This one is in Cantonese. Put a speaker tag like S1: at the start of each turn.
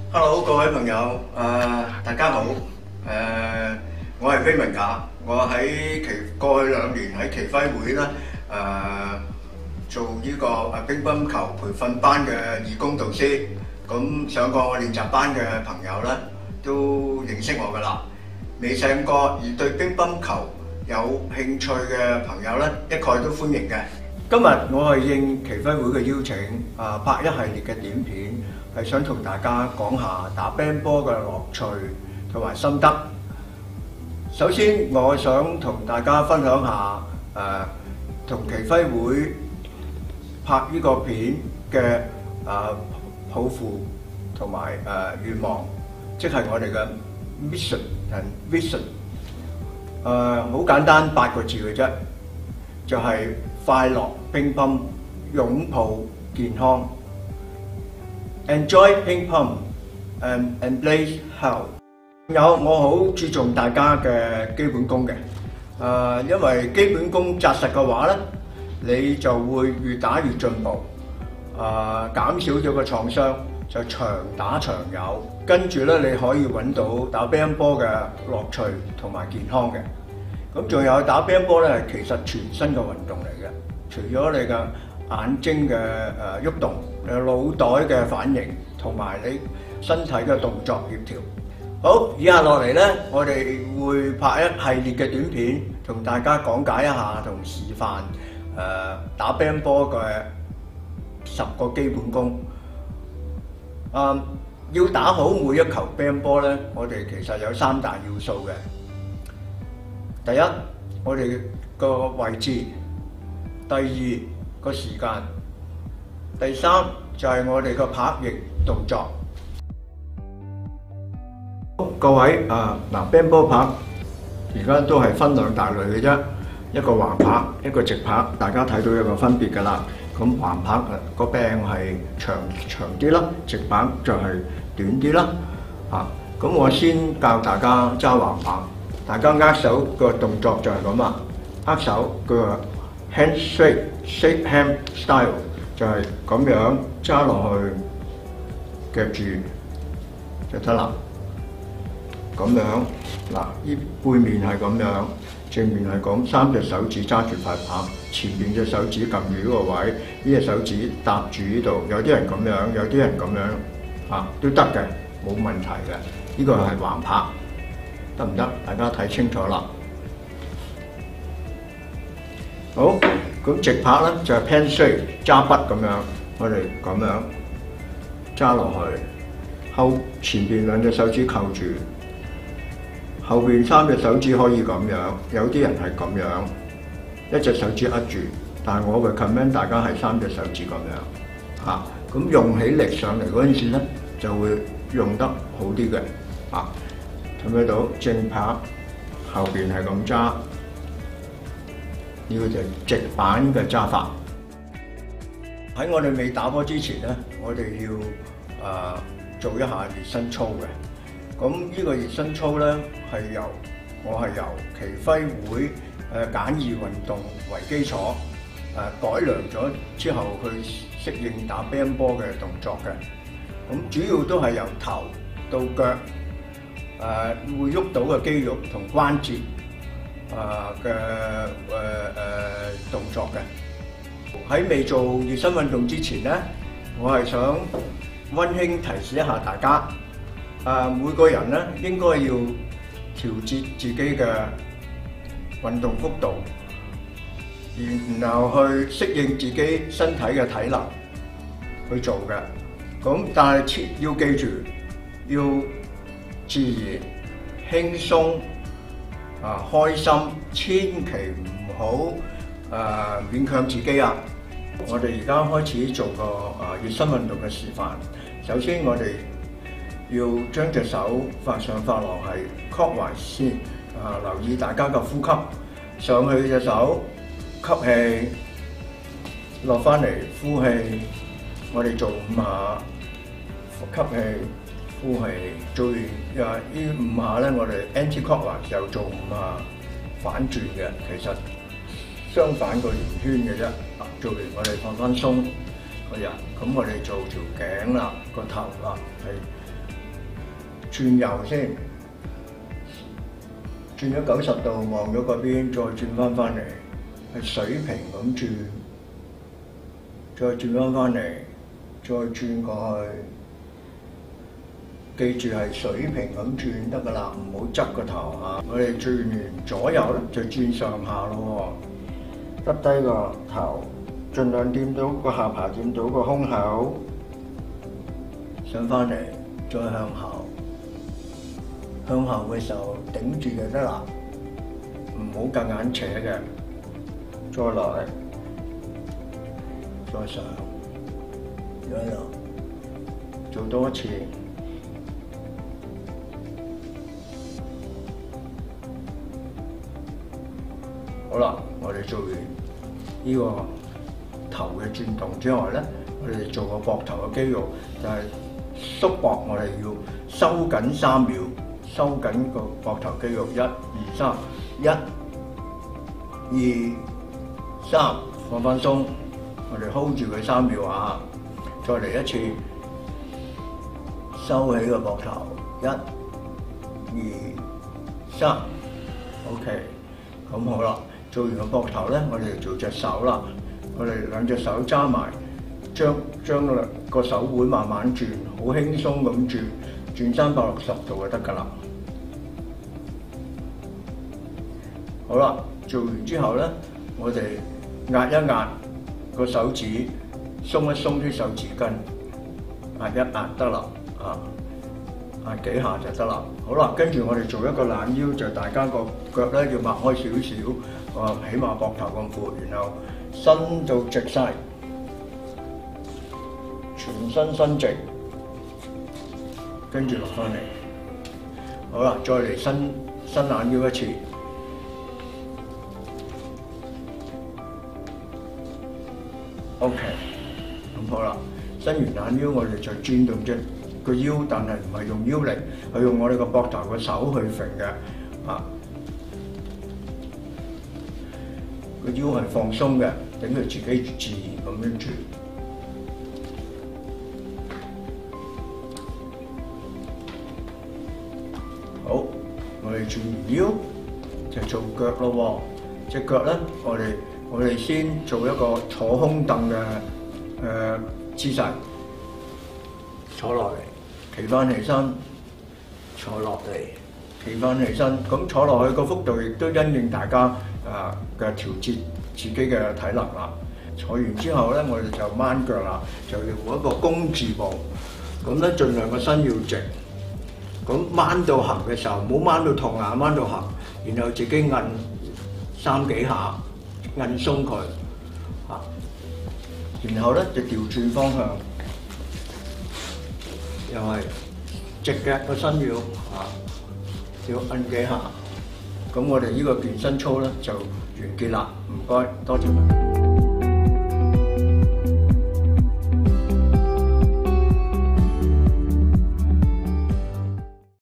S1: Hello，各位朋友，大家好，我係飛文架，我喺過去2年喺奇輝會咧，做呢個乒乓球培訓班嘅義工導師，咁上過我練習班嘅朋友咧都認識我㗎啦，未上過而對乒乓球有興趣嘅朋友咧，一概都歡迎嘅。今日我係應奇輝會嘅邀請，拍一系列嘅短片，係想同大家講下打乒乓波嘅樂趣同埋心得。首先，我想同大家分享下同奇輝會拍呢個片嘅抱負同埋願望，即係我哋嘅 mission and vision。好簡單8個字嘅啫，就係快樂乒乓，擁抱健康。Enjoy 乒乓 and embrace health。我好注重大家嘅基本功嘅，因為基本功紮實嘅話咧，你就會越打越進步，減少咗個創傷，就長打長有。跟住咧，你可以揾到打乒乓波嘅樂趣同埋健康嘅。咁仲有打乒乓波咧，其實全身嘅運動嚟嘅，除咗你嘅眼睛嘅喐動，你腦袋嘅反應，同埋你身體嘅動作協調。好，以下落嚟咧，我哋會拍一系列嘅短片，同大家講解一下同示範打乒乓波嘅10個基本功。要打好每一球乒乓波咧，我哋其實有3大要素嘅。第一，我哋個位置；第二，個時間；第3就係我哋個拍翼動作。各位乒乓波拍而家都係分2大類嘅啫，一個橫拍，一個直拍，大家睇到有個分別㗎啦。咁橫拍個柄係長啲啦，直拍就係短啲啦。咁我先教大家揸橫拍，大家握手個動作就係咁啊，握手個 shake hand style 就係咁樣揸落去夾住就得啦。咁樣嗱，呢背面係咁樣，正面係咁，3隻手指揸住塊拍，前面隻手指撳住呢個位，呢隻手指搭住呢度。有啲人咁樣，有啲人咁樣，都得嘅，冇問題嘅。呢個係橫拍，得唔得？大家睇清楚啦。好，咁直拍咧就係 pen shake 揸筆咁樣，我哋咁樣揸落去，前邊2隻手指扣住。後邊3隻手指可以咁樣，有啲人係咁樣，1隻手指握住，但係我會 recommend 大家係3隻手指咁樣，咁用起力上嚟嗰陣時咧，就會用得好啲嘅，睇唔睇到？正拍後邊係咁揸，呢個就係直板嘅揸法。喺我哋未打波之前咧，我哋要做一下熱身操嘅。咁呢個熱身操咧我係由奇輝會簡易運動為基礎，改良咗之後去適應打乒乓波嘅動作嘅。咁主要都係由頭到腳會喐到嘅肌肉同關節嘅動作嘅。喺未做熱身運動之前咧，我係想溫馨提示一下大家。每個人咧應該要調節自己嘅運動幅度，然後去適應自己身體嘅體能去做嘅。咁但係要記住，要自然、輕鬆、開心，千祈唔好勉強自己啊！我哋而家開始做個熱身運動嘅示範。首先我哋要將隻手發上發落係 clockwise 先，留意大家嘅呼吸，上去隻手吸氣，落翻嚟呼氣，我哋做5下，吸氣，呼氣，做完呢5下咧，我哋 anti-clockwise 又做5下反轉嘅，其實相反個圓圈嘅啫。做完我哋放翻鬆個人，咁我哋做條頸啦，個頭啦，係轉右先，轉咗90度望咗嗰邊，再轉翻嚟，係水平咁轉，再轉翻嚟，再轉過去。記住係水平咁轉得㗎啦，唔好側個頭嚇。我哋轉完左右咧，就轉上下咯喎，耷低個頭，盡量掂到個下巴，掂到個胸口，上翻嚟，再向後，向後嘅時候頂住就得啦，唔好夾硬扯嘅。再落嚟，再上，一路做多一次。好啦，我哋做完呢個頭嘅轉動之外咧，我哋做個膊頭嘅肌肉，就係縮膊，我哋要收緊3秒，收緊個膊頭肌肉，1、2、3，1、2、3，放翻鬆，我哋 hold 住佢3秒啊，再嚟一次，收起個膊頭，1、2、3 ，OK， 咁好啦。做完個膊頭咧，我哋做隻手啦。我哋兩隻手揸埋，將個手腕慢慢轉，好輕鬆咁轉360度就得㗎啦。好啦，做完之後咧，我哋壓一壓個手指，鬆一鬆啲手指根，壓一壓得啦，壓幾下就得啦。好啦，跟住我哋做一個懶腰，就大家個腳咧要擘開少少，起碼膊頭咁闊，然後伸到直晒，全身伸直，跟住落翻嚟。好啦，再嚟伸懶腰一次。OK， 咁好啦，伸完懶腰，我哋就轉動隻個腰，但係唔係用腰力，係用我哋個膊頭個手去揈嘅，個腰係放鬆嘅，等佢自己自然咁樣轉。好，我哋轉完腰就做腳咯喎，隻腳咧，我哋先做一個坐空凳嘅姿勢，坐落嚟，企翻起身，坐落嚟，企翻起身。咁坐落去個幅度亦都因應大家嘅調節自己嘅體能啦。坐完之後咧，我哋就掹腳啦，就用一個弓字步。咁咧，盡量個身要直。咁掹到行嘅時候，唔好掹到痛啊，掹到行，然後自己摁3幾下，摁鬆佢，然後咧就調轉方向，又係直嘅個身要摁幾下。咁我哋呢個健身操咧就完結啦，唔該，多謝。